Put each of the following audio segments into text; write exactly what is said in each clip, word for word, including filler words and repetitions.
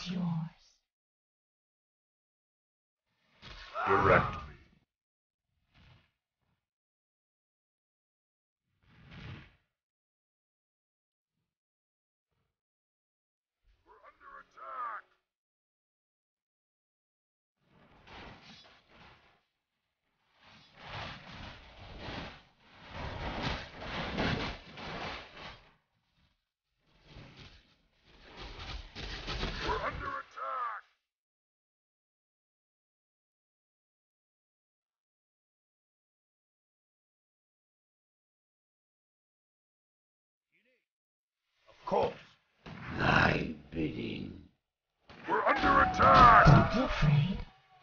is yours. Direct me. We're under attack! We're under attack! Of course. My bidding. We're under attack! Don't be afraid.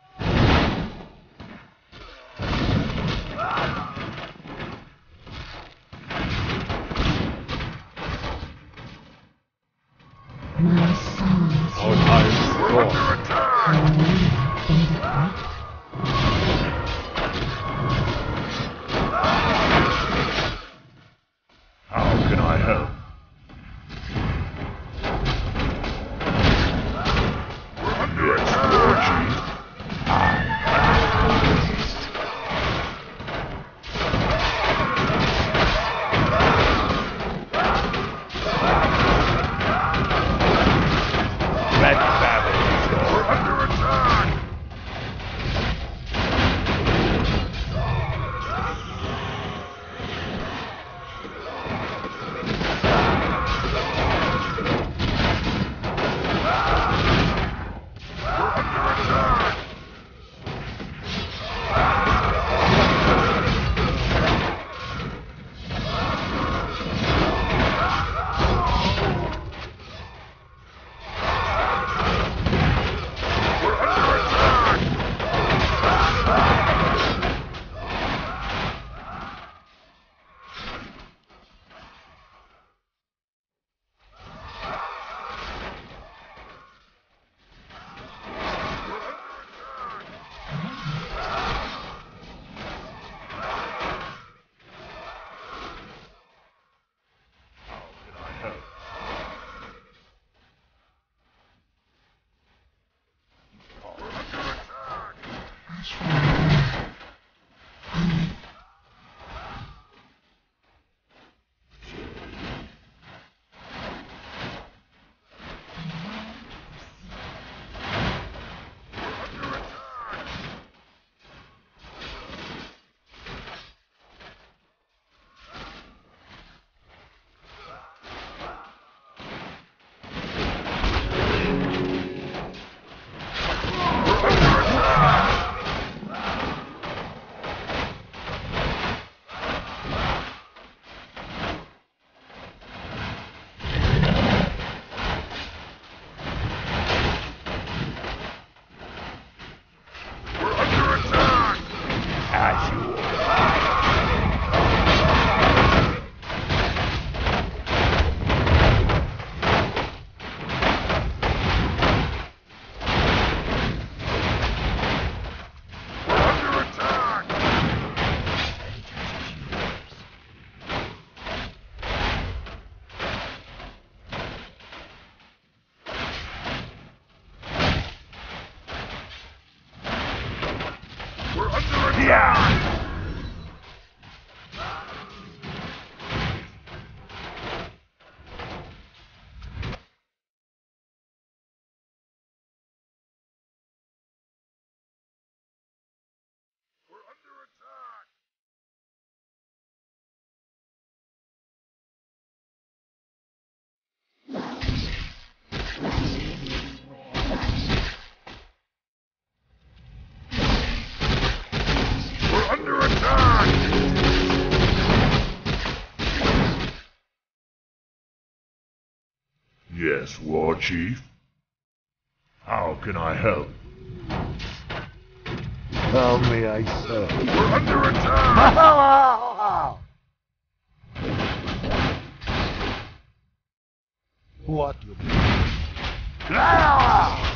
My song is Our yours. time is We're gone. under attack! I will fade it bright. How can I help? We're under attack! Red Babel. We're under attack! We're under attack! We're under attack! We're under attack! How can I help? We're under attack! Ashwell. We're under attack! We're under attack! We're under attack! As you order. We're under attack! We're under attack! We're under attack! We're under attack! Yes, War Chief. How can I help? How may I serve? We're under attack! What would you? Ah!